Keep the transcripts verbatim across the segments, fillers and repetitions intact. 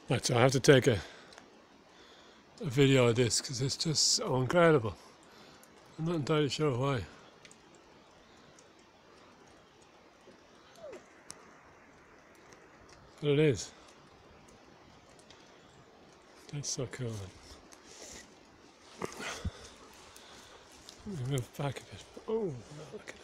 Right, so I have to take a, a video of this because it's just so incredible. I'm not entirely sure why. But it is. That's so cool. Let me move back a bit. Oh, wow, look at it.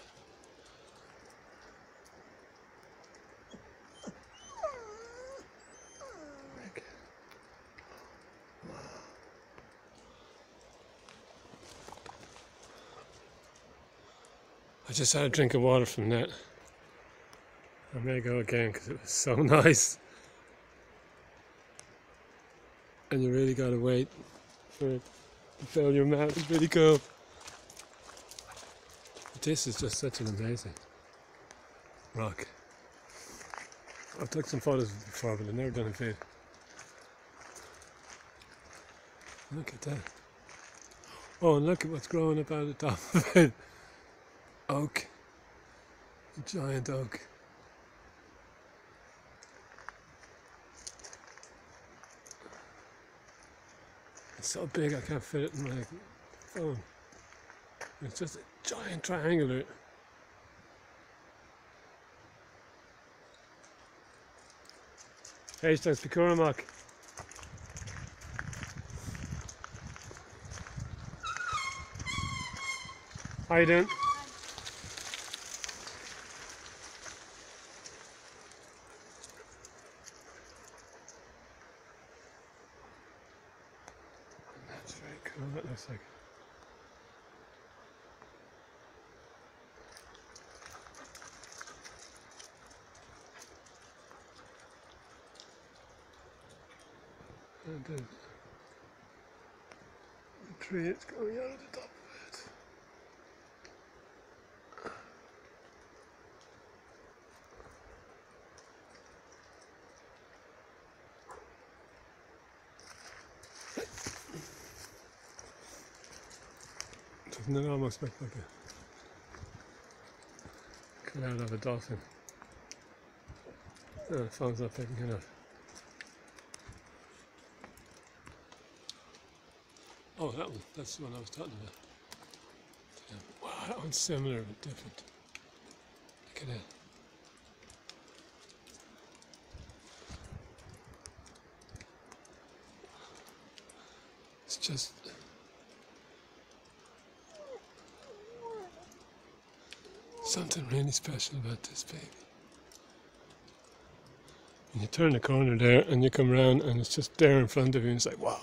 I just had a drink of water from that. I may go again because it was so nice. And you really gotta wait for it to fill your mouth. It's really cool. But this is just such an amazing rock. I've took some photos before, but I've never done a vid. Look at that. Oh, and look at what's growing up out of the top of it. Oak. A giant oak. It's so big I can't fit it in my phone. It's just a giant triangular. Hastings Picuramock. How you doing? That's very cool, that looks like. And the, the tree is going out of the top of it. Doesn't it almost look like a cut out of a dolphin? Oh, the phone's not picking it up. Oh, that one. That's the one I was talking about. Yeah. Wow, that one's similar but different. Look at that. It's just something really special about this baby. And you turn the corner there and you come around and it's just there in front of you and it's like, wow.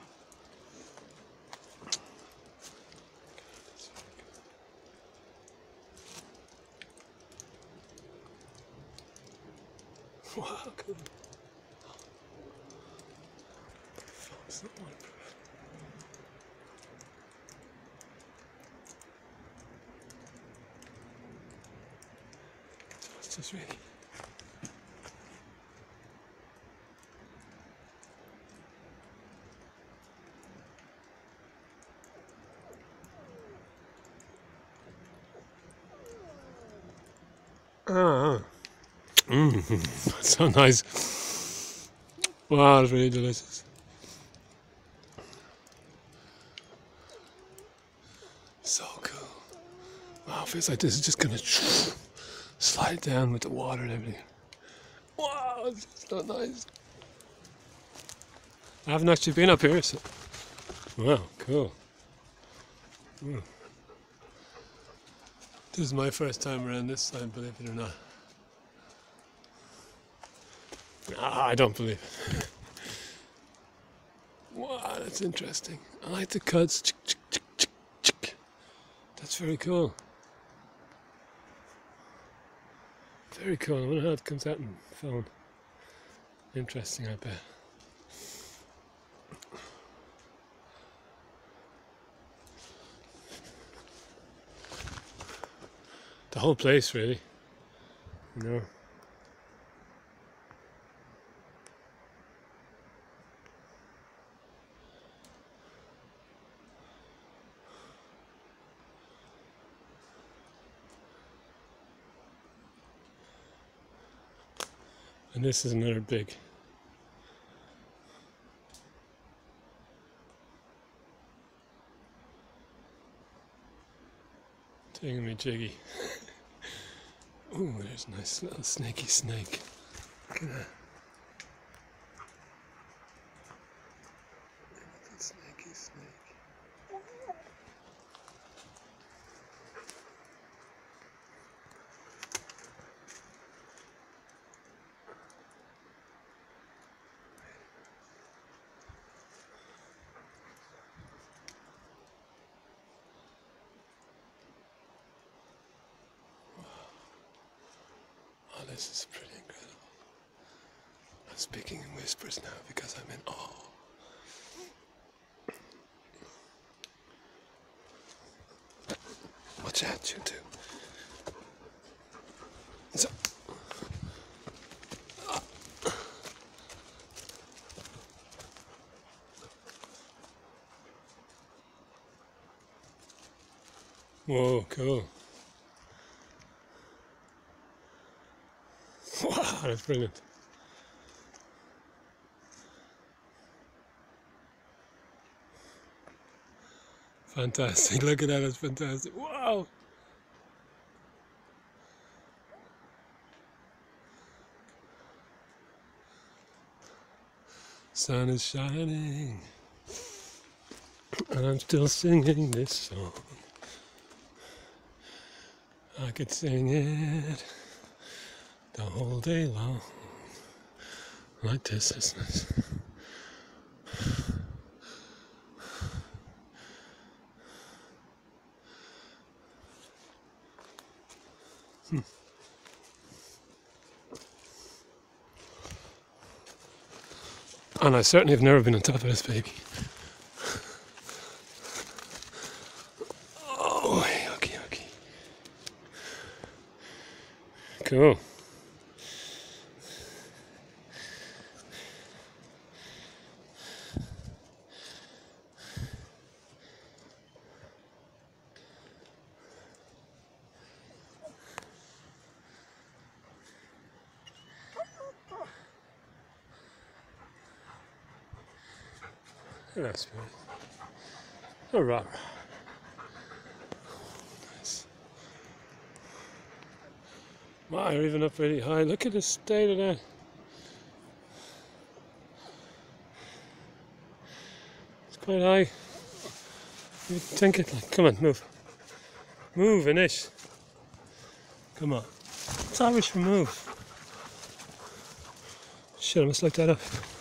Wow, cool. It's not waterproof. So it's just really ah, mmm, that's so nice. Wow, it's really delicious. So cool. Wow, it feels like this is just gonna slide down with the water and everything. Wow, it's so nice. I haven't actually been up here, so wow, cool. Ooh. This is my first time around this side, believe it or not. Ah, I don't believe it. Wow, that's interesting. I like the cuts. That's very cool. Very cool. I wonder how it comes out in phone. Interesting, I bet. The whole place, really. You know. And this is another big Taking me jiggy. Ooh, there's a nice little snaky snake. Look at that. Little snaky snake. Oh, this is pretty incredible. I'm speaking in whispers now because I'm in awe. Watch out, you two. So, whoa, cool. Wow, that's brilliant. Fantastic, look at that, that's fantastic. Wow! Sun is shining, and I'm still singing this song. I could sing it the whole day long, like this, isn't it? Hmm. And I certainly have never been on top of this baby. Oh, okay, okay. Cool. Hello, Spirit. Oh, right. Nice. Wow, you're even up really high. Look at the state of that. It's quite high. You think it like, come on, move. Move, Anish. Come on. It's Irish for move. Shit, I must look that up.